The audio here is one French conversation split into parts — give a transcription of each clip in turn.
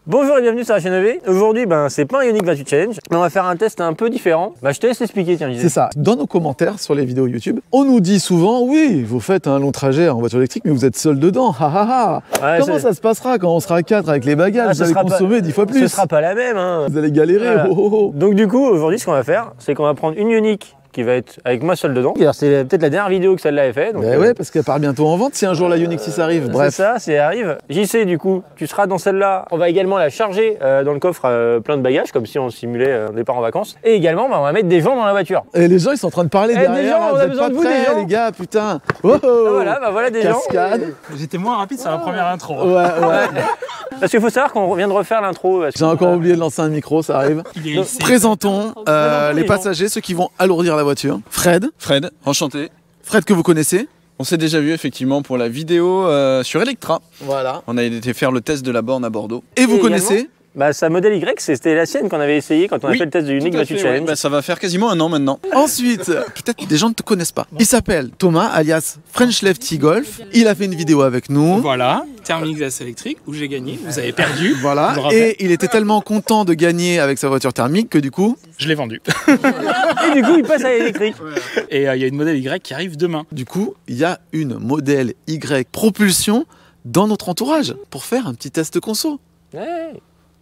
Bonjour et bienvenue sur la chaîne EV. Aujourd'hui, c'est pas un Ioniq 28 Challenge, mais on va faire un test un peu différent. Je te laisse expliquer, tiens, C'est ça. Dans nos commentaires sur les vidéos YouTube, on nous dit souvent, oui, vous faites un long trajet en voiture électrique, mais vous êtes seul dedans. Ouais, comment ça se passera quand on sera 4 avec les bagages? Vous allez consommer 10 fois plus. Ce sera pas la même. Hein. Vous allez galérer. Voilà. Donc du coup, aujourd'hui, ce qu'on va faire, c'est qu'on va prendre une Ioniq qui va être avec moi seul dedans. C'est peut-être la dernière vidéo que celle-là est faite. Ouais, parce qu'elle part bientôt en vente si un jour la Ioniq 6 arrive. Bref. C'est ça, c'est arrive. JC, du coup, tu seras dans celle-là. On va également la charger dans le coffre plein de bagages, comme si on simulait un départ en vacances. Et également, on va mettre des gens dans la voiture. Et les gens, ils sont en train de parler derrière. Des gens, là, on a besoin de vous, des gens. les gars, putain. Voilà des Cascade. gens. J'étais moins rapide sur la première intro. Ouais. Parce qu'il faut savoir qu'on vient de refaire l'intro. J'ai encore oublié de lancer un micro, ça arrive. Présentons les passagers, ceux qui vont alourdir la voiture. Fred, enchanté. Fred que vous connaissez. On s'est déjà vu effectivement pour la vidéo sur Electra. Voilà. On a été faire le test de la borne à Bordeaux. Et vous connaissez sa modèle Y, c'était la sienne qu'on avait essayé quand on a fait le test de Ioniq 28 Challenge. Ouais. Ça va faire quasiment un an maintenant. Ensuite, peut-être des gens ne te connaissent pas. Il s'appelle Thomas, alias French Lefty Golf. Il a fait une vidéo avec nous. Voilà, Thermic Glace électrique où j'ai gagné. Vous avez perdu. Voilà. Et il était tellement content de gagner avec sa voiture thermique que du coup, je l'ai vendu. Et du coup, il passe à l'électrique. Et il y a une modèle Y qui arrive demain. Du coup, il y a une modèle Y propulsion dans notre entourage pour faire un petit test conso. Ouais.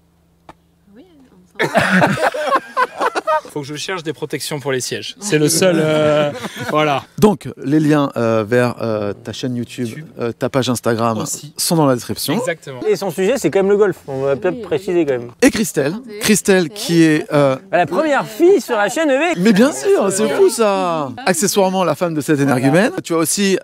Faut que je cherche des protections pour les sièges. C'est le seul. Voilà. Donc, les liens vers ta chaîne YouTube, ta page Instagram sont dans la description. Exactement. Et son sujet, c'est quand même le golf. On va peut-être préciser quand même. Et Christelle qui est la première fille sur la chaîne EV. Mais bien sûr, c'est fou ça. Accessoirement la femme de cet énergumène. Tu as aussi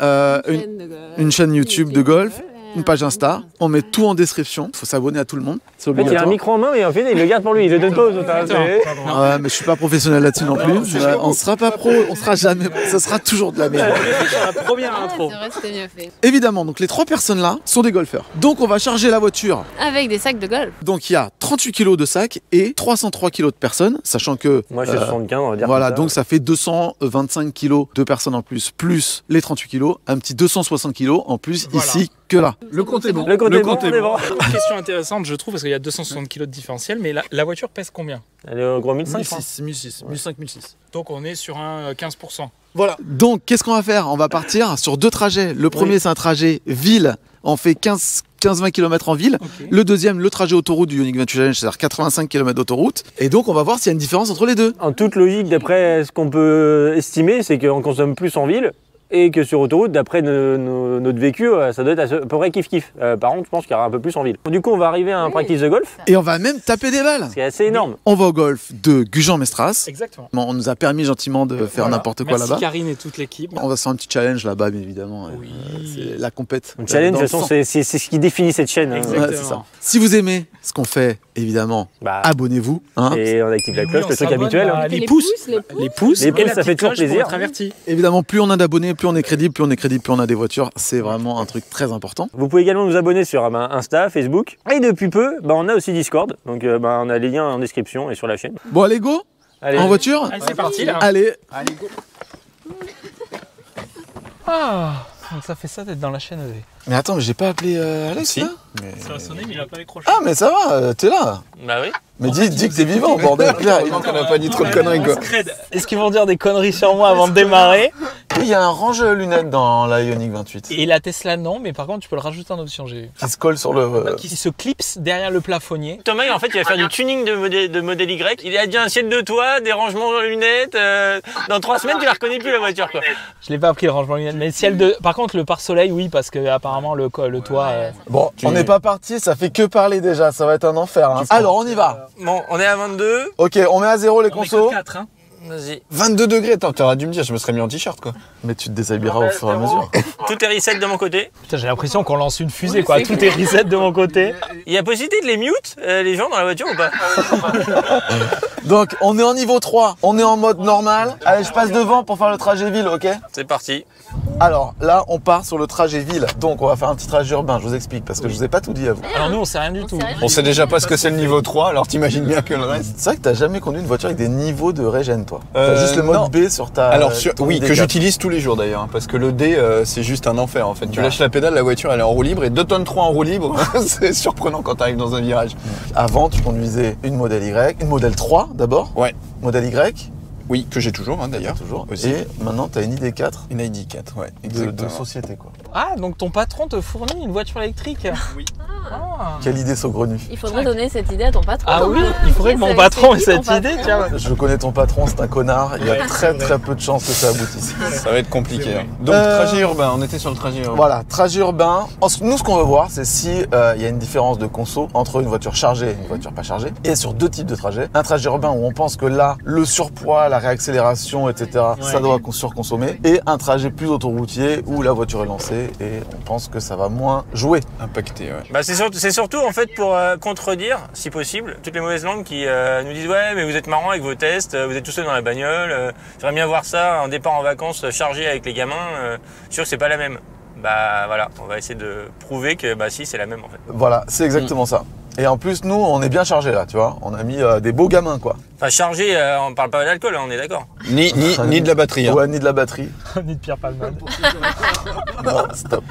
une chaîne YouTube de golf. Une page Insta, on met tout en description, il faut s'abonner à tout le monde, c'est obligatoire. Il a un micro en main mais en fait il le garde pour lui, il le donne pas aux autres. Ouais, mais je suis pas professionnel là-dessus non plus, on sera pas pro, on sera jamais, ça sera toujours de la merde. Sur la première intro. C'est vrai, c'était mieux fait. Évidemment, donc les 3 personnes là sont des golfeurs. Donc on va charger la voiture. Avec des sacs de golf. Donc il y a 38 kg de sacs et 303 kg de personnes, sachant que... Moi je suis 75, on va dire. Voilà, donc ça fait 225 kg de personnes en plus les 38 kg, un petit 260 kg en plus ici que là. Le compte est bon. Le compte est bon. Une question intéressante, je trouve, parce qu'il y a 260 kg de différentiel, mais la voiture pèse combien? Elle est au gros 1500. 1500. Donc on est sur un 15%. Voilà. Donc qu'est-ce qu'on va faire? On va partir sur 2 trajets. Le premier c'est un trajet ville, on fait 15-20 km en ville. Okay. Le deuxième, le trajet autoroute du Ioniq 28 Challenge, c'est-à-dire 85 km d'autoroute. Et donc on va voir s'il y a une différence entre les deux. En toute logique, d'après ce qu'on peut estimer, c'est qu'on consomme plus en ville. Et que sur autoroute, d'après notre vécu, ça doit être à peu près kiff-kiff. Par contre, je pense qu'il y aura un peu plus en ville. Du coup, on va arriver à un practice de golf. Et on va même taper des balles. C'est assez énorme. On va au golf de Gujan-Mestras. Exactement. On nous a permis gentiment de faire n'importe quoi là-bas. Merci Karine et toute l'équipe. On va se faire un petit challenge là-bas, bien évidemment. Oui. C'est la compète. Un challenge, de toute façon, c'est ce qui définit cette chaîne. Exactement. Ouais, c'est ça. Si vous aimez ce qu'on fait, évidemment, abonnez-vous. Et on active la cloche, le truc habituel. Les pouces, ça fait toujours plaisir. Évidemment, plus on a d'abonnés, plus on est crédible, plus on a des voitures. C'est vraiment un truc très important. Vous pouvez également nous abonner sur Insta, Facebook. Et depuis peu, on a aussi Discord. Donc on a les liens en description et sur la chaîne. Bon, allez, go. Allez. En voiture. Allez, c'est parti là. Allez, go. Ah, donc ça fait ça d'être dans la chaîne EV. Mais attends, mais j'ai pas appelé Alex là Ça a sonné, mais il a pas décroché. Ah, mais ça va, t'es là. Bah oui. Mais dis que t'es vivant, bordel. Évidemment qu'on a pas dit trop de conneries, quoi. Est-ce qu'ils vont dire des conneries sur moi avant de démarrer? Il y a un range lunettes dans la Ioniq 28. Et la Tesla, non, mais par contre, tu peux le rajouter en option. Qui se colle sur le... Qui se clipse derrière le plafonnier. Thomas, en fait, il va faire du tuning de modèle Y. Il a dit un ciel de toit, des rangements de lunettes. Dans 3 semaines, tu la reconnais plus la voiture, quoi. Je l'ai pas appris le rangement de lunettes, mais ciel de... Par contre, le pare-soleil, oui, parce que apparemment le toit... Bon, on n'est pas parti, ça fait que parler déjà, ça va être un enfer. Hein. Alors, on y va. Bon, on est à 22. Ok, on met à 0 les consos. 4, hein. Vas-y. 22 degrés, t'aurais dû me dire, je me serais mis en t-shirt quoi. Mais tu te déshabilleras au fur et à mesure. Tout est reset de mon côté. Putain, j'ai l'impression qu'on lance une fusée quoi, tout est reset de mon côté. Il y a possibilité de les mute, les gens dans la voiture ou pas? Donc, on est en niveau 3, on est en mode normal. Allez, je passe devant pour faire le trajet ville, ok? C'est parti. Alors là, on part sur le trajet ville. Donc on va faire un petit trajet urbain, je vous explique, parce que je vous ai pas tout dit à vous. Alors nous, on sait rien du tout. On sait déjà pas ce que c'est le niveau 3, alors t'imagines bien que le reste. C'est vrai que t'as jamais conduit une voiture avec des niveaux de régène, toi. T'as juste le mode non. B sur ta... Alors ton oui, que ID4. j'utilise tous les jours d'ailleurs, hein, parce que le D c'est juste un enfer en fait. Tu Ouais. lâches la pédale, la voiture elle est en roue libre et 2 tonnes 3 en roue libre, c'est surprenant quand t'arrives dans un virage. Avant, tu conduisais une modèle Y, une modèle 3 d'abord, Ouais, modèle Y, oui, que j'ai toujours hein, d'ailleurs. toujours, Aussi. et maintenant t'as une ID4 Une ID4, ouais, de exactement. société, quoi. Ah, donc ton patron te fournit une voiture électrique? Oui. Ah, Quelle idée saugrenue. Il faudrait donner cette idée à ton patron. Ah oui, il faudrait que mon patron ait cette idée, tiens. Je connais ton patron, c'est un connard, il y a très peu de chances que ça aboutisse. Ça va être compliqué. hein. Donc trajet urbain, on était sur le trajet urbain. Voilà, trajet urbain. Nous, ce qu'on veut voir, c'est si il y a une différence de conso entre une voiture chargée et une voiture pas chargée, et sur deux types de trajets. Un trajet urbain où on pense que là, le surpoids, la réaccélération, etc., ça doit surconsommer, et un trajet plus autoroutier où la voiture est lancée et on pense que ça va moins jouer. Impacté, ouais. Bah, c'est surtout en fait pour contredire, si possible, toutes les mauvaises langues qui nous disent ouais mais vous êtes marrant avec vos tests, vous êtes tout seul dans la bagnole, j'aimerais bien voir ça, un départ en vacances chargé avec les gamins, je suis sûr que c'est pas la même. Bah voilà, on va essayer de prouver que bah si c'est la même en fait. Voilà, c'est exactement ça. Et en plus, nous, on est bien chargés là, tu vois. On a mis des beaux gamins, quoi. Enfin chargé, on parle pas d'alcool, on est d'accord. Ni de la batterie. Hein. Ouais, ni de la batterie. Ni de Pierre Palmade. Non, stop.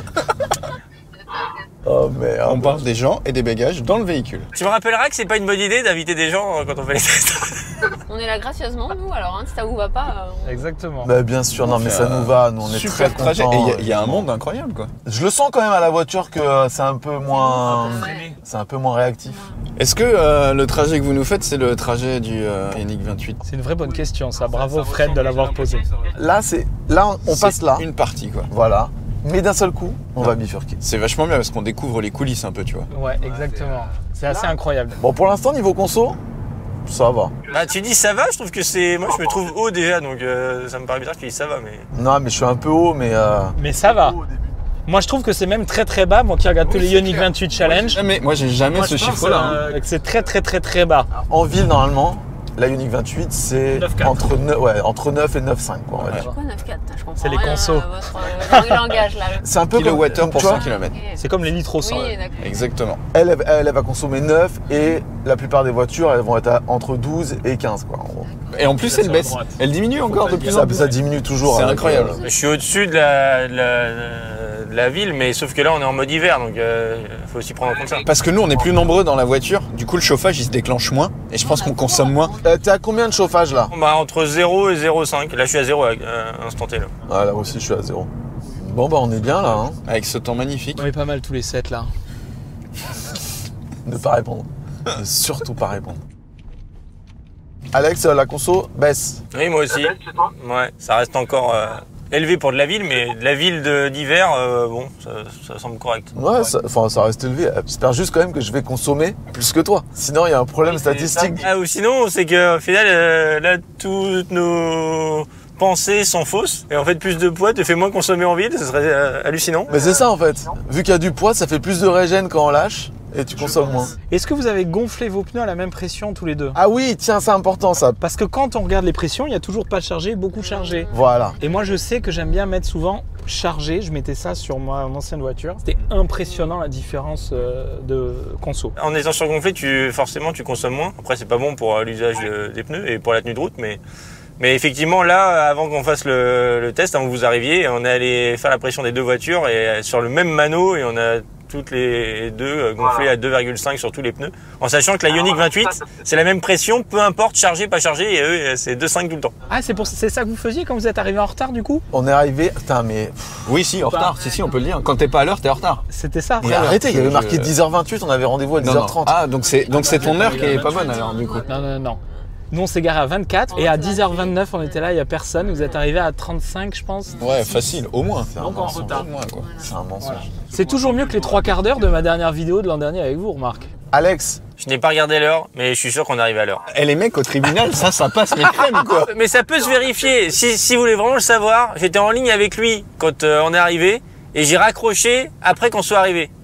Oh merde. On parle des gens et des bagages dans le véhicule. Tu me rappelleras que c'est pas une bonne idée d'inviter des gens quand on fait les tests. On est là gracieusement, nous, alors hein, si ça vous va pas. Exactement. Bah bien sûr, non mais ça nous va, nous on est très Super trajet. contents. Et il y a un monde incroyable, quoi. Je le sens quand même à la voiture que c'est un peu moins... Ouais. C'est un peu moins réactif. Est-ce que le trajet que vous nous faites, c'est le trajet du Ioniq 28? C'est une vraie bonne question, ça. Bravo Fred de l'avoir posé. Là, on passe là, Une partie, quoi. voilà. Mais d'un seul coup, on va bifurquer. C'est vachement bien parce qu'on découvre les coulisses un peu, tu vois. Ouais, exactement. C'est assez incroyable. Bon, pour l'instant, niveau conso, ça va. Bah tu dis ça va, je trouve que c'est... Moi je me trouve haut déjà, donc ça me paraît bizarre que tu dis ça va, mais... Non, mais je suis un peu haut, mais... Mais ça va. Moi je trouve que c'est même très bas. Moi qui regarde tous les Ioniq 28 Challenge, Jamais, moi j'ai jamais moi, ce je pense, chiffre-là. hein. que c'est très bas. En ville, normalement, la Ioniq 28, c'est 9,4. entre 9 et 9,5, quoi, on va dire. Pourquoi 9,4 Je comprends C'est les rien consos. à votre langage là. C'est un peu comme... Kilowattheure pour tu vois, 100 km. C'est comme les litres au 100. Oui, d'accord. Exactement. elle va consommer 9 et la plupart des voitures, elles vont être entre 12 et 15, quoi, en gros. Et en plus, elle baisse. droite. Elle diminue encore de plus en Ça, plus. ça diminue toujours. C'est avec, incroyable. Je suis au-dessus de la ville, mais sauf que là on est en mode hiver, donc faut aussi prendre en compte ça. Parce que nous, on est plus nombreux dans la voiture. Du coup, le chauffage, il se déclenche moins. Et je pense qu'on consomme moins. T'es à combien de chauffage là? Bah entre 0 et 0,5, là je suis à 0 à instant T là. Ah, là aussi, je suis à 0. Bon, bah, on est bien là, hein. Avec ce temps magnifique. On est pas mal tous les 7 là. Ne pas répondre. Ne surtout pas répondre. Alex, la conso baisse. Oui moi aussi. Ouais, ça reste encore élevé pour de la ville, mais de la ville d'hiver, bon, ça semble correct. Ouais, ça reste élevé. J'espère juste quand même que je vais consommer plus que toi. Sinon, il y a un problème statistique. Ah, ou sinon, c'est qu'au final, là, toutes nos pensées sont fausses. Et en fait, plus de poids te fait moins consommer en ville, ce serait hallucinant. Mais c'est ça en fait. Vu qu'il y a du poids, ça fait plus de régène quand on lâche et tu consommes moins. Est-ce que vous avez gonflé vos pneus à la même pression tous les deux? Ah oui, tiens, c'est important ça. Parce que quand on regarde les pressions, il y a toujours pas chargé, beaucoup chargé. Voilà. Et moi je sais que j'aime bien mettre souvent chargé, je mettais ça sur mon ancienne voiture. C'était impressionnant la différence de conso. En étant surgonflé, forcément, tu consommes moins. Après, c'est pas bon pour l'usage des pneus et pour la tenue de route, mais effectivement, là, avant qu'on fasse le test, avant que vous arriviez, on est allé faire la pression des deux voitures et sur le même mano et on a toutes les deux gonflées à 2,5 sur tous les pneus, en sachant que la Ioniq 28, c'est la même pression, peu importe chargé, pas chargé, et eux, c'est 2,5 tout le temps. Ah, c'est ça que vous faisiez quand vous êtes arrivé en retard du coup? On est arrivé. Putain, mais. Oui, si, en retard. Si, on peut le dire. Quand t'es pas à l'heure, t'es en retard. C'était ça? Mais arrêtez, il y avait marqué 10h28, on avait rendez-vous à 10h30. Ah, donc c'est ton heure qui est pas bonne alors, du coup. Non. Nous on s'est garé à 24 et à 10h29 on était là, il n'y a personne. Vous êtes arrivé à 35 je pense. Ouais, facile, au moins. C'est un Donc en mensonge. retard. Au moins, quoi. C'est un mensonge. C'est toujours mieux que les 3/4 d'heure de ma dernière vidéo de l'an dernier avec vous, remarque. Alex, Je n'ai pas regardé l'heure, mais je suis sûr qu'on arrive à l'heure. Et les mecs au tribunal, ça passe les crèmes, quoi. Mais ça peut se vérifier. Si vous voulez vraiment le savoir, j'étais en ligne avec lui quand on est arrivé et j'ai raccroché après qu'on soit arrivé.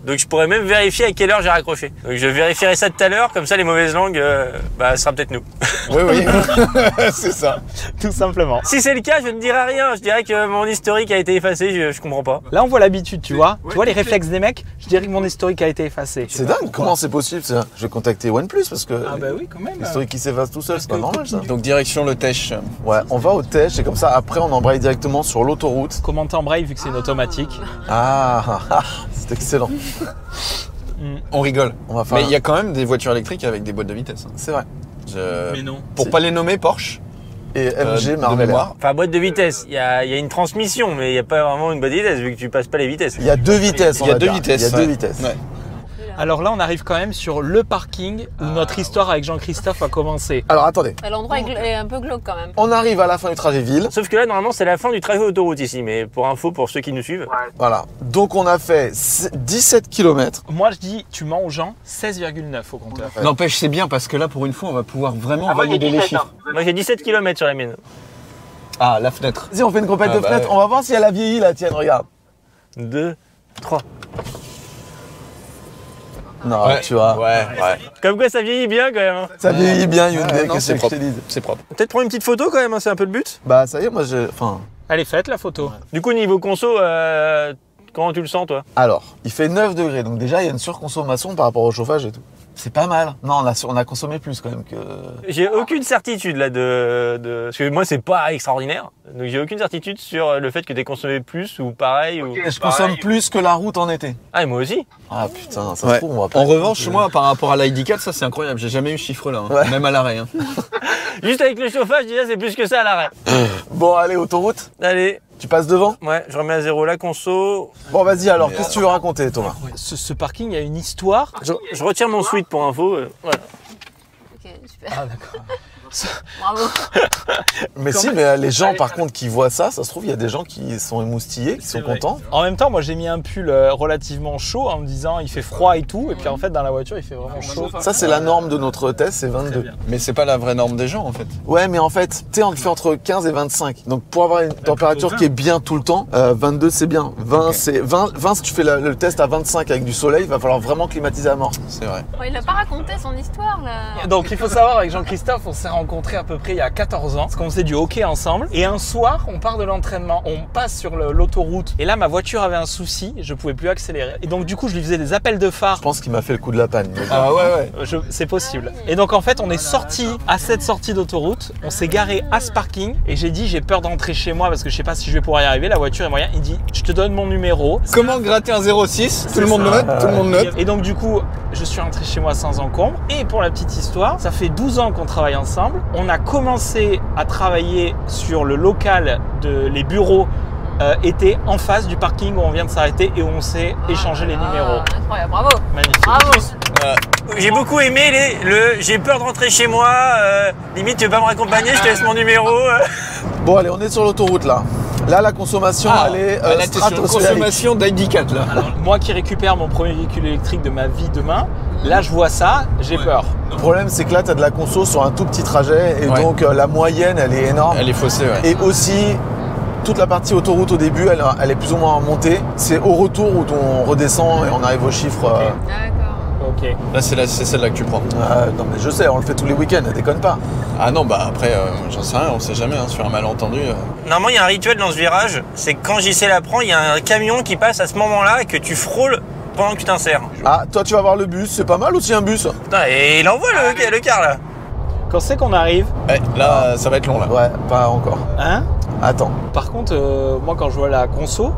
Donc je pourrais même vérifier à quelle heure j'ai raccroché. Donc je vérifierai ça tout à l'heure, comme ça les mauvaises langues, ce sera peut-être nous. Oui, oui, c'est ça. Tout simplement. Si c'est le cas, je ne dirai rien. Je dirais que mon historique a été effacé, je comprends pas. Là, on voit l'habitude, tu vois. Tu vois les réflexes des mecs. Je dirais que mon historique a été effacé. C'est dingue, comment c'est possible ça? Je vais contacter OnePlus parce que Ah bah oui, quand même. l'historique qui s'efface tout seul, c'est pas normal ça. Donc direction le Tèche. Ouais, on va au Tèche et comme ça après on embraye directement sur l'autoroute. Commenter en braille vu que c'est une automatique. C'est excellent. On rigole. On va faire Mais il y a quand même des voitures électriques avec des boîtes de vitesse. C'est vrai. Mais non. Pour pas les nommer, Porsche. Et MG de Marvel. mémoire. Enfin, boîte de vitesse, il y a une transmission, mais il n'y a pas vraiment une boîte de vitesse, vu que tu passes pas les vitesses. Il y a deux vitesses. Il y a on va deux dire. vitesses. Il y a deux ouais. vitesses. Ouais. Alors là, on arrive quand même sur le parking où notre histoire avec Jean-Christophe a commencé. Alors attendez, L'endroit est un peu glauque quand même. on arrive à la fin du trajet ville. Sauf que là, normalement, c'est la fin du trajet autoroute ici, mais pour info, pour ceux qui nous suivent. Voilà. Donc on a fait 17 km. Moi, je dis, tu mens aux gens, 16,9 au compteur. Ouais. N'empêche, c'est bien parce que là, pour une fois, on va pouvoir vraiment valider les chiffres. Moi, j'ai 17 km sur la mienne. Ah, la fenêtre. Vas-y, on fait une compète de bah fenêtre. ouais. On va voir si elle a vieilli là, tiens, regarde. 2, 3. Non, Ouais. tu vois. Ouais. Comme quoi, ça vieillit bien quand même. Hein. Ça vieillit bien Hyundai, non, que c'est c'est que je te propre. dise. C'est propre. Peut-être prendre une petite photo quand même, hein, c'est un peu le but. Bah ça y est, moi j'ai. Enfin. Elle est faite, la photo. Du coup, niveau conso, comment tu le sens toi? Alors, il fait 9 degrés, donc déjà il y a une surconsommation par rapport au chauffage et tout. C'est pas mal. Non, on a consommé plus quand même que. J'ai aucune certitude là parce que moi, c'est pas extraordinaire. Donc j'ai aucune certitude sur le fait que t'aies consommé plus ou pareil. Ou... Je consomme plus que la route en été. Ah, et moi aussi. Ah putain, ça Ouais. se trouve, on va pas. En revanche, moi, par rapport à l'ID4, ça c'est incroyable. J'ai jamais eu ce chiffre-là, hein. Ouais. Même à l'arrêt. Hein. Juste avec le chauffage, déjà, c'est plus que ça à l'arrêt. Bon, allez, autoroute. Allez, Tu passes devant. ouais, je remets à zéro la conso. Bon, vas-y alors, qu'est-ce que tu veux raconter, Thomas? Ce parking a une histoire. Je retire mon suite pour info. Voilà. Ok, super. Ah d'accord. Bravo. Mais si, mais les gens par contre qui voient ça, ça se trouve, il y a des gens qui sont émoustillés, qui sont vrai. contents. En même temps, moi j'ai mis un pull relativement chaud en me disant il fait froid et tout. Et puis en fait, dans la voiture, il fait vraiment chaud. Ça, c'est la norme de notre test, c'est 22. bien. Mais c'est pas la vraie norme des gens, en fait. Ouais, mais en fait, tu sais, on le fait entre 15 et 25. Donc pour avoir une température qui est bien tout le temps, 22 c'est bien. 20, c'est 20, si tu fais le test à 25 avec du soleil, il va falloir vraiment climatiser à mort. C'est vrai. Bon, il a pas raconté son histoire là. Donc il faut savoir, avec Jean-Christophe, on s'est rencontrés à peu près il y a 14 ans, parce qu'on faisait du hockey ensemble. Et un soir, on part de l'entraînement, on passe sur l'autoroute. Et là, ma voiture avait un souci, je pouvais plus accélérer. Et donc du coup, je lui faisais des appels de phare. Je pense qu'il m'a fait le coup de la panne. mais bon. Ah ouais. C'est possible. Et donc en fait, on est sorti à cette sortie d'autoroute, on s'est garé à ce parking et j'ai dit j'ai peur d'entrer chez moi parce que je sais pas si je vais pouvoir y arriver, la voiture est moyen. Il dit je te donne mon numéro. Comment gratter un 06? Tout le monde note, tout le monde note. Et donc du coup, je suis rentré chez moi sans encombre. Et pour la petite histoire, ça fait 12 ans qu'on travaille ensemble. On a commencé à travailler sur le local les bureaux étaient en face du parking où on vient de s'arrêter et où on s'est échangé les numéros. Incroyable, bravo. Magnifique. Bravo. J'ai beaucoup aimé j'ai peur de rentrer chez moi. Limite, tu veux pas me raccompagner, je te laisse mon numéro. Bon, allez, on est sur l'autoroute là. Là, la consommation, elle est là, t'es sur une stratosphérique. consommation d'ID4, là. Alors, moi qui récupère mon premier véhicule électrique de ma vie demain, là je vois ça, j'ai peur. Le problème, c'est que là, tu as de la conso sur un tout petit trajet et Ouais. donc la moyenne, elle est énorme. Elle est faussée, ouais. Et aussi, toute la partie autoroute au début, elle est plus ou moins en montée. C'est au retour où on redescend et on arrive aux chiffres. D'accord. Ok. Là, c'est celle-là que tu prends. Non, mais je sais, on le fait tous les week-ends, déconne pas. Ah non, bah après, j'en sais rien, on sait jamais, hein, sur un malentendu. Normalement, il y a un rituel dans ce virage, c'est que quand JC la prend, il y a un camion qui passe à ce moment-là et que tu frôles pendant que tu t'insères. Ah, toi, tu vas voir le bus, c'est pas mal aussi un bus. Putain, et il envoie le car là. Quand c'est qu'on arrive, Ouais, là, ça va être long, là. Ouais, pas encore. hein. Attends, Par contre, moi quand je vois la conso,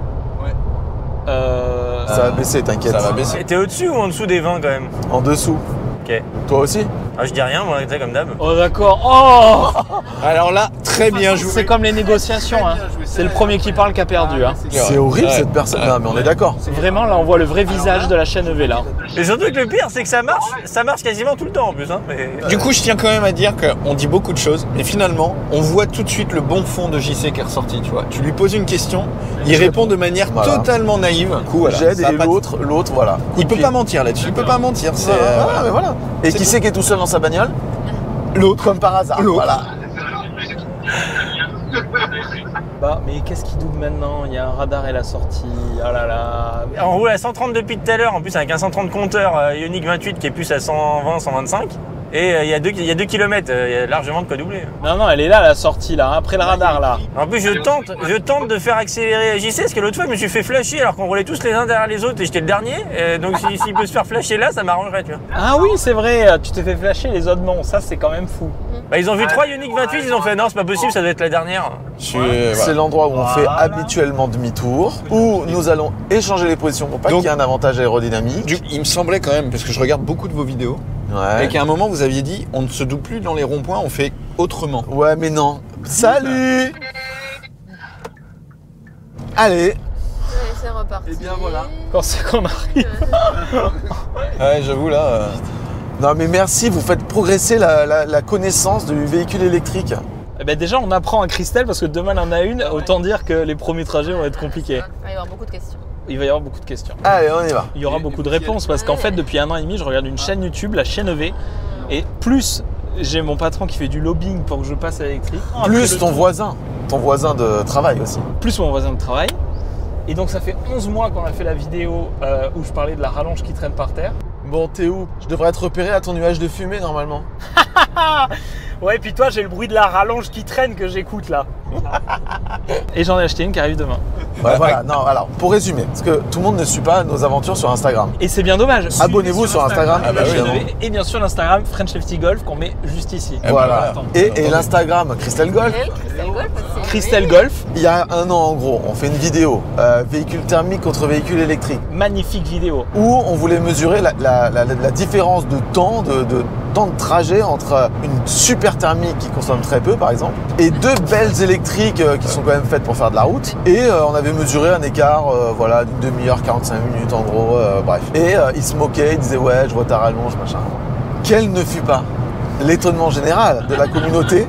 ça va baisser, t'inquiète. Ça va baisser. Et t'es au-dessus ou en dessous des 20 quand même? En dessous. Ok. Toi aussi? Ah, je dis rien, moi, tu sais, comme d'hab. oh d'accord. Oh, Alors là, très bien joué. c'est comme les négociations. Hein. C'est le premier qui parle qui a perdu. Hein. C'est horrible Ouais. cette personne. Non, mais on est d'accord. C'est vraiment là, on voit le vrai visage de la chaîne EV là. Et surtout que le pire, c'est que ça marche quasiment tout le temps en plus. Hein, mais... Du coup, je tiens quand même à dire qu'on dit beaucoup de choses, mais finalement, on voit tout de suite le bon fond de JC qui est ressorti, tu vois. Tu lui poses une question, il répond de manière Voilà. totalement naïve. Du coup, voilà, J'aide ça a et pas de- l'autre, voilà. Il peut pas mentir là-dessus, il peut pas mentir. C'est Voilà, mais voilà. Et C'est qui tout. c'est qui est tout seul dans sa bagnole? l'autre. Comme par hasard. L'autre. Voilà. Bah, mais qu'est-ce qui double maintenant? Il y a un radar et la sortie. Oh là là. On roule à 130 depuis tout à l'heure, en plus avec un 130 compteur Ioniq 28 qui est plus à 120, 125. Et il y a 2 km, il y a largement de quoi doubler. Non, non, elle est là, la sortie, là, après le radar, là. En plus, je tente de faire accélérer JC, parce que l'autre fois, je me suis fait flasher alors qu'on roulait tous les uns derrière les autres et j'étais le dernier. Donc, s'il peut se faire flasher là, ça m'arrangerait, tu vois. Ah oui, c'est vrai, tu t'es fait flasher, les autres non. Ça, c'est quand même fou. Bah, ils ont vu 3 Ioniq 28, ils ont fait non, c'est pas possible, ça doit être la dernière. C'est l'endroit où on fait habituellement demi-tour, où nous allons échanger les positions pour pas qu'il y ait un avantage aérodynamique. Il me semblait quand même, parce que je regarde beaucoup de vos vidéos, et qu'à un moment vous aviez dit on ne se double plus dans les ronds-points, on fait autrement. Ouais, mais non. Salut. Allez. Ouais, c'est reparti. Et bien voilà. Quand c'est qu'on arrive. Ouais, j'avoue là. Non mais merci, vous faites progresser la connaissance du véhicule électrique. Eh ben déjà, on apprend à Christelle parce que demain, elle en a une. Autant dire que les premiers trajets vont être compliqués. Il va y avoir beaucoup de questions. Il va y avoir beaucoup de questions. Allez, on y va. Il y aura beaucoup de réponses parce qu'en fait, depuis 1 an et demi, je regarde une chaîne YouTube, la chaîne EV. Et plus j'ai mon patron qui fait du lobbying pour que je passe à l'électrique. Plus ton voisin de travail aussi. Plus mon voisin de travail. Et donc, ça fait 11 mois qu'on a fait la vidéo où je parlais de la rallonge qui traîne par terre. Bon, t'es où? Je devrais être repéré à ton nuage de fumée normalement. Ouais, puis toi, j'ai le bruit de la rallonge qui traîne que j'écoute là. Et j'en ai acheté une qui arrive demain. Ouais, voilà, non, alors, pour résumer, parce que tout le monde ne suit pas nos aventures sur Instagram. Et c'est bien dommage. Abonnez-vous sur Instagram, Ah bah oui, évidemment. et bien sûr l'Instagram French Lefty Golf qu'on met juste ici. Voilà. Attends. Et l'Instagram Christelle Golf. Christelle Golf aussi. Christelle Golf, Il y a 1 an, en gros, on fait une vidéo, véhicule thermique contre véhicule électrique, magnifique vidéo. où on voulait mesurer la différence de temps, de temps de trajet entre une super thermique qui consomme très peu, par exemple, et 2 belles électriques qui sont quand même faites pour faire de la route. Et on avait mesuré un écart, voilà, d'une demi-heure, 45 minutes, en gros, bref. Et il se moquait, il disait, ouais, je vois ta rallonge, machin. Quel ne fut pas l'étonnement général de la communauté.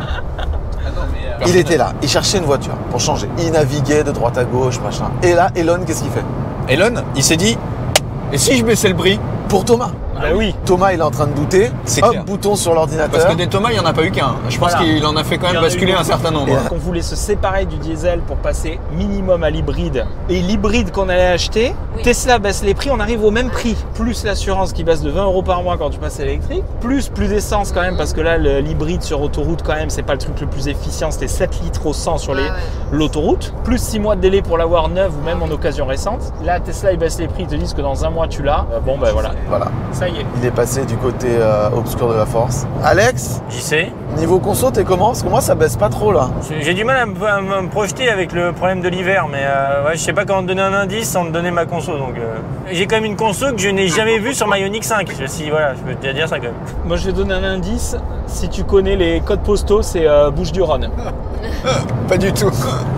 Il était là, il cherchait une voiture pour changer. Il naviguait de droite à gauche, machin. Et là, Elon, qu'est-ce qu'il fait? Elon, il s'est dit et si je baissais le prix? Pour Thomas. Bah oui. Thomas, il est en train de douter. C'est Hop, clair. bouton sur l'ordinateur. Parce que des Thomas, il n'y en a pas eu qu'un. Je pense Voilà. qu'il en a fait quand Il y même en a eu basculer un beaucoup. certain nombre. Et On voulait se séparer du diesel pour passer minimum à l'hybride. Et l'hybride qu'on allait acheter, Oui. Tesla baisse les prix, on arrive au même prix. Plus l'assurance qui baisse de 20 € par mois quand tu passes à l'électrique. Plus d'essence quand même, parce que là, l'hybride sur autoroute, quand même, c'est pas le truc le plus efficient. C'était 7 litres au 100 sur Ouais, ouais. l'autoroute. Plus 6 mois de délai pour l'avoir neuve ou même en occasion récente. Là, Tesla, ils baissent les prix, ils te disent que dans 1 mois, tu l'as. Bon, ben voilà. Voilà, Ça y est. il est passé du côté obscur de la force. Alex, JC. niveau conso, t'es comment? Parce que moi, ça baisse pas trop là. J'ai du mal à me projeter avec le problème de l'hiver, mais ouais, je sais pas comment te donner un indice sans te donner ma conso. Donc, j'ai quand même une conso que je n'ai jamais vue sur ma Ioniq 5. Voilà, je peux te dire ça quand même. Moi, je vais donner un indice. Si tu connais les codes postaux, c'est Bouches-du-Rhône. Pas du tout.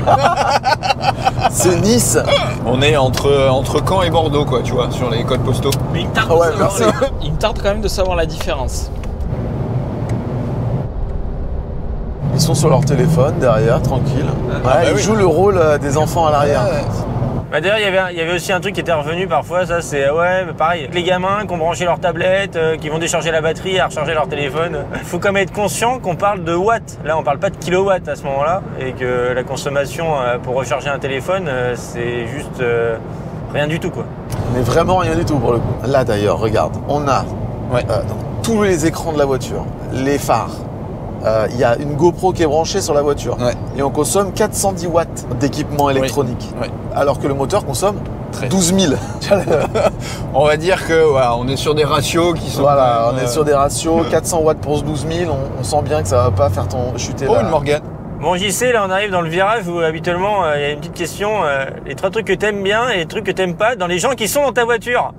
C'est Nice. On est entre Caen et Bordeaux, quoi, tu vois, sur les codes postaux. Mais il me tarde, Ah ouais, de savoir merci. il me tarde quand même de savoir la différence. Ils sont sur leur téléphone derrière, tranquille. Ouais, bah ils oui. jouent le rôle des enfants à l'arrière. Bah, d'ailleurs, il y avait aussi un truc qui était revenu parfois, ça c'est ouais, mais pareil, les gamins qui ont branché leur tablette, qui vont décharger la batterie, à recharger leur téléphone. Il faut quand même être conscient qu'on parle de watts. Là, on parle pas de kilowatts à ce moment-là, et que la consommation pour recharger un téléphone, c'est juste rien du tout, quoi. Mais vraiment rien du tout pour le coup. Là d'ailleurs, regarde, on a Ouais. dans tous les écrans de la voiture, les phares. Il y a une GoPro qui est branchée sur la voiture. Ouais. Et on consomme 410 watts d'équipement électronique. Ouais. Alors que le moteur consomme Très. 12 000. On va dire que voilà, on est sur des ratios qui sont. Voilà, quand on même, est sur des ratios 400 watts pour 12 000. On sent bien que ça va pas faire chuter Oh, la- une Morgane. Bon, JC, là on arrive dans le virage où habituellement il y a une petite question, les 3 trucs que t'aimes bien et les trucs que t'aimes pas dans les gens qui sont dans ta voiture.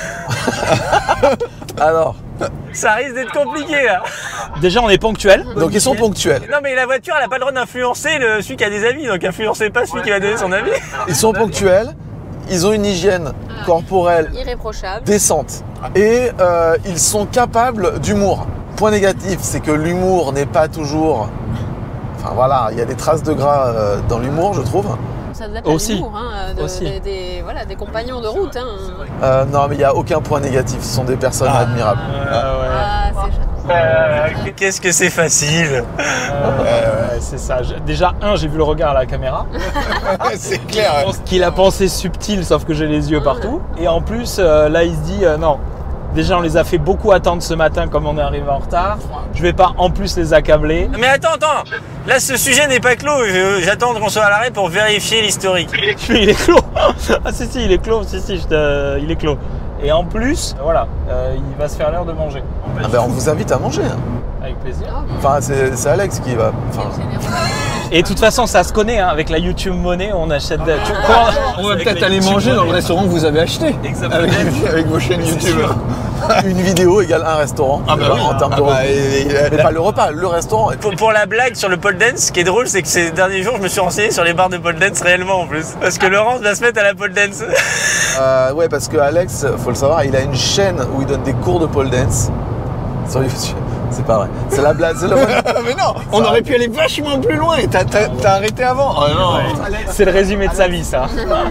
Alors, Ça risque d'être compliqué là. Déjà, on est ponctuel. donc ils sont ponctuels. Non mais la voiture elle a pas le droit d'influencer celui qui a des avis, donc influencez pas celui qui va donner son avis. Ils sont ponctuels. Ils ont une hygiène corporelle Irréprochable. décente. Et ils sont capables d'humour. Point négatif, c'est que l'humour n'est pas toujours... Enfin voilà, il y a des traces de gras dans l'humour, je trouve. Ça s'adapte Aussi. à l'humour, hein, Aussi. voilà, des compagnons de route. Hein. Non, mais il n'y a aucun point négatif. Ce sont des personnes admirables. Ah, c'est Qu'est-ce que c'est facile. c'est ça. Déjà, j'ai vu le regard à la caméra. C'est clair. Je pense qu'il a pensé subtil, sauf que j'ai les yeux partout. Et en plus, là, il se dit non. Déjà, on les a fait beaucoup attendre ce matin comme on est arrivé en retard. Je vais pas en plus les accabler. Mais attends. Là, ce sujet n'est pas clos. J'attends qu'on soit à l'arrêt pour vérifier l'historique. Il est clos. Ah si, il est clos. Il est clos. Et en plus, voilà, il va se faire l'heure de manger. Ah ben, on vous invite à manger. Hein. Avec plaisir. Enfin, c'est Alex qui va. Enfin, Et de toute façon, ça se connaît, hein, avec la YouTube Money, on achète des... On va peut-être aller manger dans le restaurant que vous avez acheté. Exactement. Avec vos chaînes YouTube. une vidéo égale un restaurant. Ah bah oui. En termes d'euros. Mais pas le repas, le restaurant. Pour la blague sur le pole dance, ce qui est drôle, c'est que ces derniers jours, je me suis renseigné sur les bars de pole dance réellement en plus. Parce que Laurence va se mettre à la pole dance. Ouais, parce que Alex, faut le savoir, il a une chaîne où il donne des cours de pole dance sur YouTube. C'est pas vrai. C'est la blague. Mais non, on aurait pu aller vachement plus loin et t'as arrêté avant. Oh non. C'est le résumé de sa vie, ça.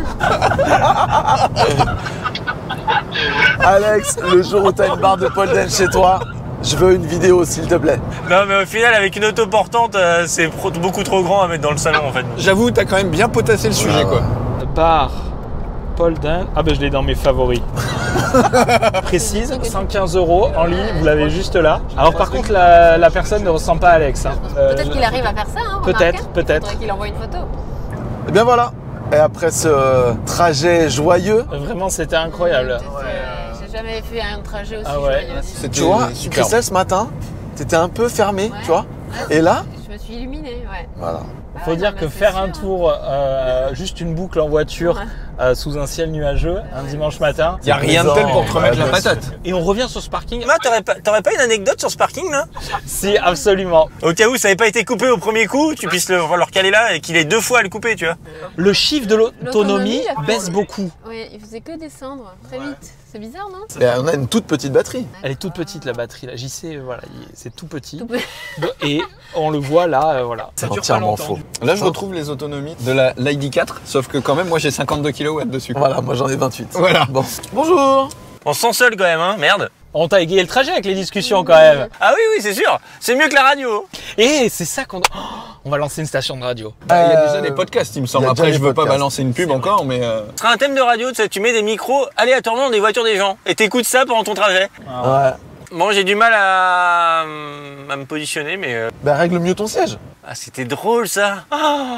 Alex, le jour où t'as une barre de pole dance chez toi, je veux une vidéo s'il te plaît. Non, mais au final, avec une auto portante, c'est beaucoup trop grand à mettre dans le salon en fait. J'avoue, t'as quand même bien potassé le sujet quoi. Bar pole dance. Ah ben je l'ai dans mes favoris. Précise, 115 € en ligne, vous l'avez juste là. Alors par contre, la personne ne ressemble pas à Alex. Hein. Peut-être qu'il arrive à faire ça, hein, Peut-être. Il faudrait qu'il envoie une photo. Et bien voilà. Et après ce trajet joyeux, Vraiment, c'était incroyable. J'ai jamais fait un trajet aussi ouais. joyeux. tu vois, super. Christelle, ce matin, t'étais un peu fermé, Ouais. tu vois. Et là, Je me suis illuminée, ouais. voilà. Faut dire que faire un tour, juste une boucle en voiture sous un ciel nuageux, un dimanche matin. Y a rien de tel pour te remettre la patate. Et on revient sur ce parking. Thomas, t'aurais pas une anecdote sur ce parking là? Si, absolument. Au cas où ça n'avait pas été coupé au premier coup, tu puisses le recaler là et qu'il ait 2 fois à le couper, tu vois. Le chiffre de l'autonomie L'autonomie, baisse beaucoup. Oui, il faisait que descendre très vite. C'est bizarre, non? Et on a une toute petite batterie. Elle est toute petite la batterie. La JC, voilà, c'est tout petit. Tout petit. Et on le voit là, voilà. C'est Ça dure pas entièrement longtemps. faux. Là, je retrouve les autonomies de la l'ID4, sauf que quand même, moi, j'ai 52 kW dessus. Voilà, moi j'en ai 28. Voilà. Bon. Bonjour. On se sent seul quand même, hein, merde. On t'a égayé le trajet avec les discussions quand même. Ah oui, c'est sûr. C'est mieux que la radio. Et c'est ça qu'on... Oh, on va lancer une station de radio. Il y a déjà des podcasts, il me semble. il y a déjà Après, des je veux pas podcasts. balancer une pub encore, mais. Ce sera un thème de radio, tu sais, tu mets des micros aléatoirement dans des voitures des gens et t'écoutes ça pendant ton trajet. Ouais. Bon, j'ai du mal à me positionner, mais Bah règle mieux ton siège. c'était drôle ça. Ah.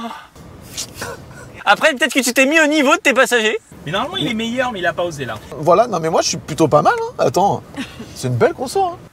Après, peut-être que tu t'es mis au niveau de tes passagers. Mais normalement, il est meilleur, mais il a pas osé là. Voilà, non mais moi je suis plutôt pas mal. Hein. Attends, c'est une belle conso. Hein.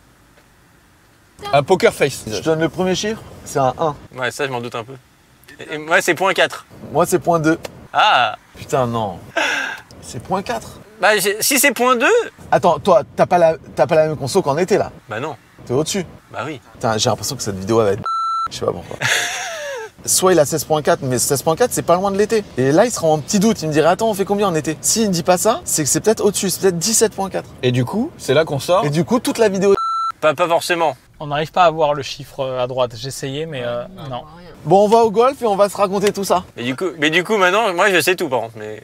Un poker face. Je te donne le premier chiffre, c'est un 1. Ouais, ça, je m'en doute un peu. Et moi, c'est .4. Moi c'est .2. Ah. Putain non. C'est .4. Bah, si c'est .2, Attends, toi, t'as pas la même conso qu'en été là. bah non. T'es au-dessus. Bah oui. Putain, j'ai l'impression que cette vidéo va être... Je sais pas pourquoi. Soit il a 16.4, mais 16.4 c'est pas loin de l'été. Et là il sera en petit doute, il me dirait attends on fait combien en été? S'il me dit pas ça, c'est que c'est peut-être au-dessus, c'est peut-être 17.4. Et du coup, c'est là qu'on sort. Et du coup toute la vidéo... Pas forcément. On n'arrive pas à voir le chiffre à droite. J'ai essayé, mais non. Rien. Bon on va au golf et on va se raconter tout ça. Mais du coup, maintenant, moi, je sais tout, par contre. Mais...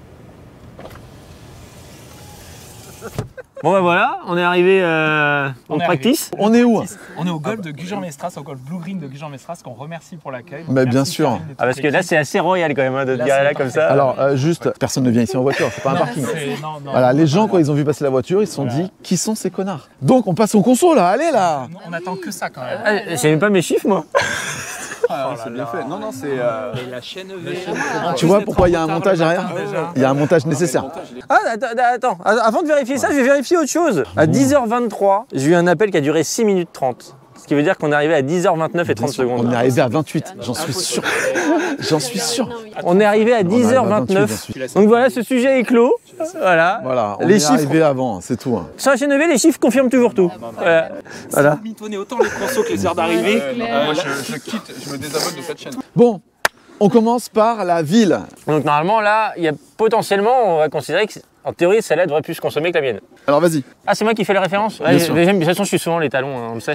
Bon, bah voilà, on est arrivé en est practice. On est où? On est au golf de Gujan-Mestras, au golf Blue Green de Gujan-Mestras, qu'on remercie pour l'accueil. Mais bien Merci, sûr. Karine, de Ah, parce toute que là, l'équipe. c'est assez royal quand même hein, de te Là, garer c'est là comme ça. Alors juste, personne ne vient ici en voiture, c'est pas un Non, parking. non, Voilà, les gens quand ils ont vu passer la voiture, ils se sont dit qui sont ces connards? Donc on passe au conso là, allez là. On attend que ça quand même. Ah, j'ai même pas mes chiffres, moi. c'est bien fait. Non, non, c'est. Et la chaîne V. Tu vois pourquoi il y a un montage derrière? Il y a un montage nécessaire. Ah, attends, avant de vérifier ça, je vais vérifier autre chose. À 10h23, j'ai eu un appel qui a duré 6 minutes 30. Ce qui veut dire qu'on est arrivé à 10h29 et 30 secondes. On est arrivé à 28, j'en suis sûr. J'en suis sûr. On est arrivé à On arrive à 28, 10h29. Donc voilà, ce sujet est clos. Voilà. Voilà, on Les est chiffres. arrivé avant, c'est tout. Hein. Sur la chaîne EV, les chiffres confirment toujours tout. Voilà. Vous mitonnez autant les consos que les heures d'arrivée. Moi, je quitte, je me désabonne de cette chaîne. Bon, on commence par la ville. Donc normalement, là, il y a potentiellement, on va considérer que, en théorie, celle-là devrait plus consommer que la mienne. Alors vas-y. Ah, c'est moi qui fais les références? Ouais, Bien sûr. de toute façon, je suis souvent les talons, hein, on le sait.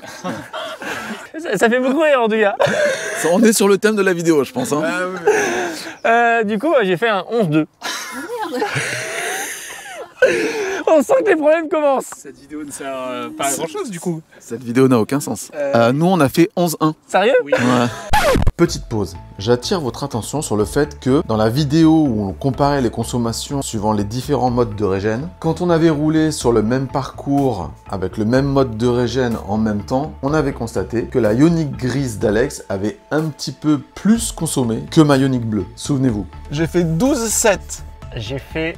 Ça fait beaucoup rire en tout cas. On est sur le thème de la vidéo, je pense. Hein. Du coup, j'ai fait un 11-2. On On sent que les problèmes commencent. Cette vidéo ne sert pas à grand chose du coup. Cette vidéo n'a aucun sens. Nous, on a fait 11-1. Sérieux? Oui. Ouais. Petite pause. J'attire votre attention sur le fait que dans la vidéo où on comparait les consommations suivant les différents modes de régène, quand on avait roulé sur le même parcours avec le même mode de régène en même temps, on avait constaté que la Ioniq grise d'Alex avait un petit peu plus consommé que ma Ioniq bleue. Souvenez-vous. J'ai fait 12,7. J'ai fait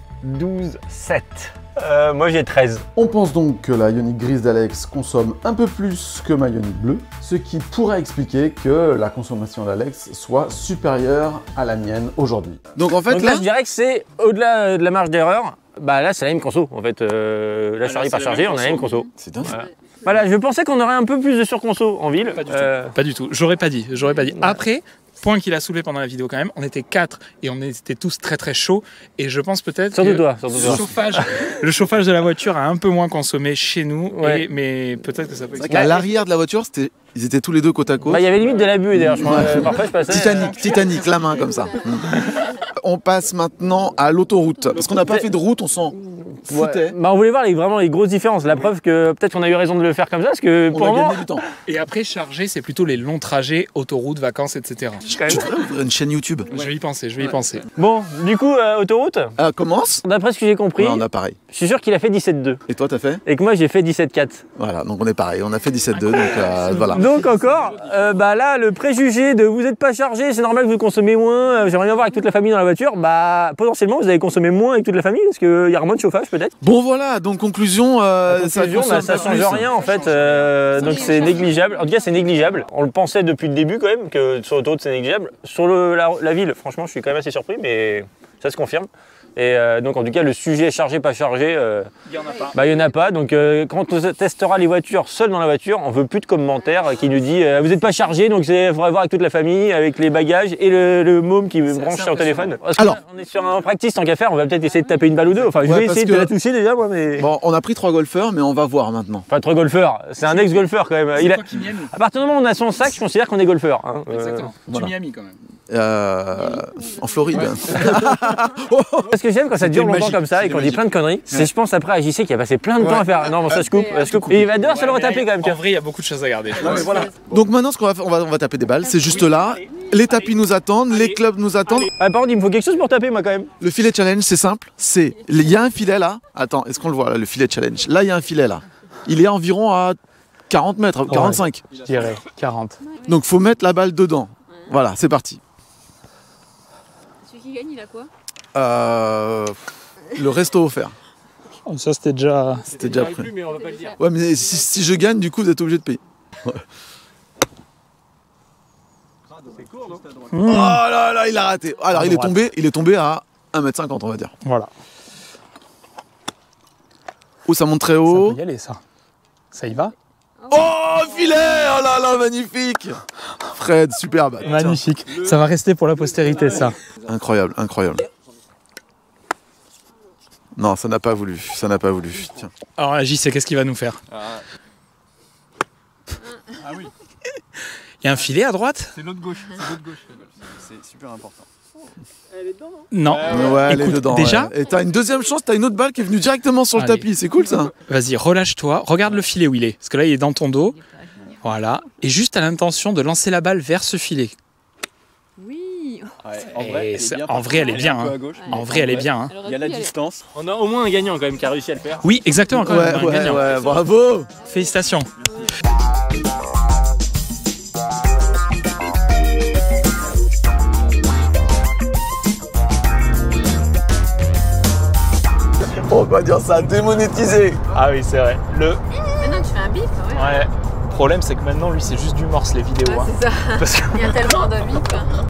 12,7. Moi j'ai 13. On pense donc que la Ioniq grise d'Alex consomme un peu plus que ma Ioniq bleue, ce qui pourrait expliquer que la consommation d'Alex soit supérieure à la mienne aujourd'hui. Donc en fait Donc là, je dirais que c'est au-delà de la marge d'erreur. Bah là c'est la même conso en fait. Là chargé par chargé, on a la même conso. c'est dingue. Voilà, je pensais qu'on aurait un peu plus de surconso en ville. Pas du tout. Pas du tout. J'aurais pas dit. Après, point qu'il a soulevé pendant la vidéo quand même, on était 4 et on était tous très très chauds. Et je pense peut-être Surtout que toi, surtout toi. le chauffage de la voiture a un peu moins consommé chez nous. Ouais. Mais peut-être que ça peut C'est vrai expliquer. qu'à l'arrière de la voiture, ils étaient tous les deux côte à côte. Bah il y avait limite de l'abus d'ailleurs. Parfois je passais. Titanic, la main comme ça. On passe maintenant à l'autoroute. Parce qu'on n'a pas fait de route, on s'en foutait. Bah on voulait voir vraiment les grosses différences. La preuve que peut-être qu'on a eu raison de le faire comme ça, parce que On pour a moi, gagné du temps. Et après, charger, c'est plutôt les longs trajets, autoroute, vacances, etc. Tu devrais ouvrir une chaîne YouTube. Je vais y penser. bon, du coup autoroute. Commence. D'après ce que j'ai compris, Ouais, on a pareil. je suis sûr qu'il a fait 17,2 Et toi, t'as fait? et que moi j'ai fait 17,4. Voilà, donc on est pareil. On a fait 17,2, donc voilà. Donc encore, bah là le préjugé de vous n'êtes pas chargé, c'est normal que vous consommez moins. J'aimerais bien voir avec toute la famille dans la voiture. Bah potentiellement vous allez consommer moins avec toute la famille parce qu'il y aura moins de chauffage peut-être. Bon voilà, donc conclusion, Conclusion, consomme ça pas change plus. rien en fait, donc c'est négligeable. En tout cas, c'est négligeable. On le pensait depuis le début quand même que sur l'autoroute c'est négligeable. Sur la ville, franchement, je suis quand même assez surpris, mais ça se confirme. Et donc en tout cas, le sujet chargé pas chargé, Il n'y en a pas. bah il y en a pas. Donc quand on testera les voitures seules dans la voiture, on veut plus de commentaires qui nous dit vous n'êtes pas chargé, donc il faudra voir avec toute la famille, avec les bagages et le môme qui branche sur le téléphone. Parce que Alors. là, on est sur un practice tant qu'à faire, on va peut-être essayer de taper une balle ou deux. Enfin, je Ouais, vais parce essayer de que- la toucher déjà moi, mais. Bon, on a pris 3 golfeurs, mais on va voir maintenant. Enfin, trop golfeur, c'est un ex-golfeur quand même. C'est Il a... toi qui m'y as mis. À partir du moment où on a son sac, je considère qu'on est golfeur. Hein. Exactement. voilà. Tu m'y as mis quand même. En Floride. Ce que j'aime quand ça dure C'était longtemps magique, comme ça et c'était qu'on dit magique. plein de conneries, c'est je pense après à JC qui a passé plein de temps à faire. Non, bon, ça se coupe, ça se coupe. Et il va devoir se le retaper quand même. En tiens. vrai, il y a beaucoup de choses à garder. Donc maintenant, ce qu'on va faire, on va taper des balles. C'est juste là. Les tapis nous attendent, les clubs nous attendent. Ah, par contre, il me faut quelque chose pour taper moi quand même. Le filet challenge, c'est simple. Il y a un filet là. Attends, est-ce qu'on le voit là, le filet challenge? Là, il y a un filet là. Il est environ à 40 mètres, 45. Je dirais 40. Donc, faut mettre la balle dedans. Voilà, c'est parti. Celui qui gagne, il a quoi? Le resto offert. Ça, c'était déjà. C'était déjà pris. Mais on va pas le dire. Ouais, mais si je gagne, du coup, vous êtes obligé de payer. Oh là là, il a raté. Alors, il est tombé à 1m50, on va dire. Voilà. Oh, ça monte très Ça haut. peut y aller, ça. Ça y va? Oh, filet! Oh là là, magnifique! Fred, superbe. Tiens. Magnifique. Ça va rester pour la postérité, ça. Incroyable, incroyable. Non, ça n'a pas voulu. Ça n'a pas voulu. Tiens. Alors là, JC, qu'est-ce qu'il va nous faire? Il y a un filet à droite? C'est l'autre gauche. C'est super important. Non. Ouais, elle est Écoute, dedans. déjà ouais. Et t'as une deuxième chance, t'as une autre balle qui est venue directement sur le Allez. tapis. C'est cool ça. Vas-y, relâche-toi. Regarde le filet où il est. Parce que là, il est dans ton dos. Voilà. Et juste à l'intention de lancer la balle vers ce filet. Oui. En vrai, elle est bien. Hein. En vrai, elle est bien. Hein. Il y a la distance. On a au moins un gagnant quand même qui a réussi à le faire. Oui, exactement. Quand même, un gagnant. ouais, bravo. Félicitations. On va dire ça, démonétisé. Ah oui, c'est vrai. Maintenant, tu fais un bip, ouais. Ouais. Le problème, c'est que maintenant, lui, c'est juste du morse, les vidéos. Ouais, hein. c'est ça. Parce que Il y a tellement de bip.